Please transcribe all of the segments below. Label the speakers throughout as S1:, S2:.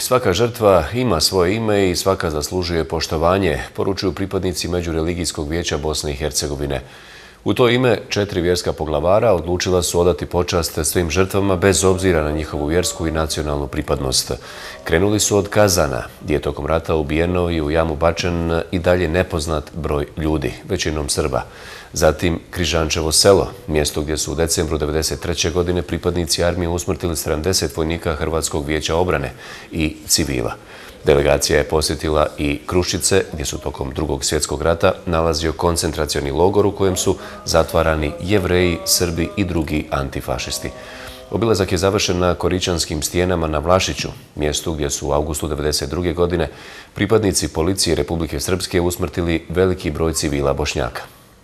S1: Svaka žrtva ima svoje ime i svaka zaslužuje poštovanje, poručuju pripadnici Međureligijskog vijeća Bosne i Hercegovine. U to ime 4 vjerska poglavara odlučila su odati počast svim žrtvama bez obzira na njihovu vjersku i nacionalnu pripadnost. Krenuli su od Kazana, gdje je tokom rata ubijeno i u jamu bačen i dalje nepoznat broj ljudi, većinom Srba. Zatim Križančevo selo, mjesto gdje su u decembru 1993. godine pripadnici armije usmrtili 70 vojnika Hrvatskog vijeća obrane i civila. Delegacija je posjetila i Kruščice, gdje su tokom Drugog svjetskog rata nalazio koncentracioni logor u kojem su zatvarani Jevreji, Srbi i drugi antifašisti. Obilazak je završen na Koričanskim stijenama na Vlašiću, mjestu gdje su u avgustu 1992. godine pripadnici policije Republike Srpske usmrtili veliki broj civila Bošnjaka.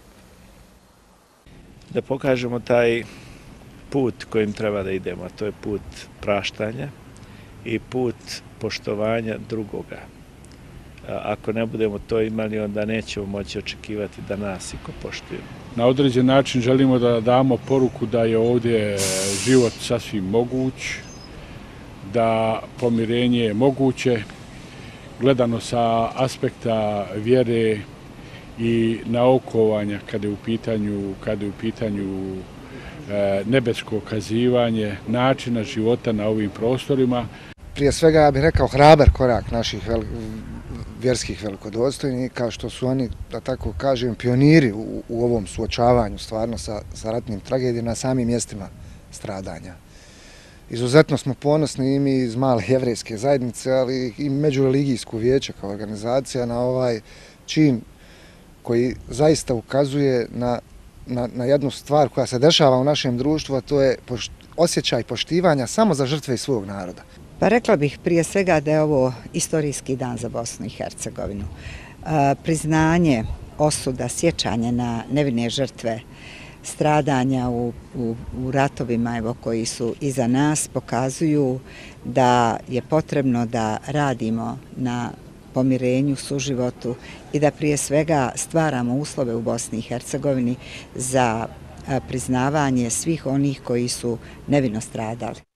S2: Da pokažemo taj put kojim treba da idemo, a to je put praštanja i put poštovanja drugoga. Ako ne budemo to imali, onda nećemo moći očekivati da nas iko poštuju.
S3: Na određen način želimo da damo poruku da je ovdje život sasvim moguć, da pomirenje je moguće, gledano sa aspekta vjere i naukovanja kada je u pitanju nebesko kazivanje načina života na ovim prostorima.
S4: Prije svega ja bih rekao hrabar korak naših vjerskih velikodostojnika, što su oni, da tako kažem, pioniri u ovom suočavanju stvarno sa ratnim tragedijama na samim mjestima stradanja. Izuzetno smo ponosni i mi iz male jevrejske zajednice, ali i Međureligijsko vijeće kao organizacija na ovaj čin koji zaista ukazuje na jednu stvar koja se dešava u našem društvu, a to je osjećaj poštivanja samo za žrtve iz svog naroda.
S5: Pa rekla bih prije svega da je ovo istorijski dan za Bosnu i Hercegovinu. Priznanje, osuda, sjećanje na nevine žrtve, stradanja u ratovima koji su iza nas pokazuju da je potrebno da radimo na pomirenju, suživotu i da prije svega stvaramo uslove u Bosni i Hercegovini za priznavanje svih onih koji su nevino stradali.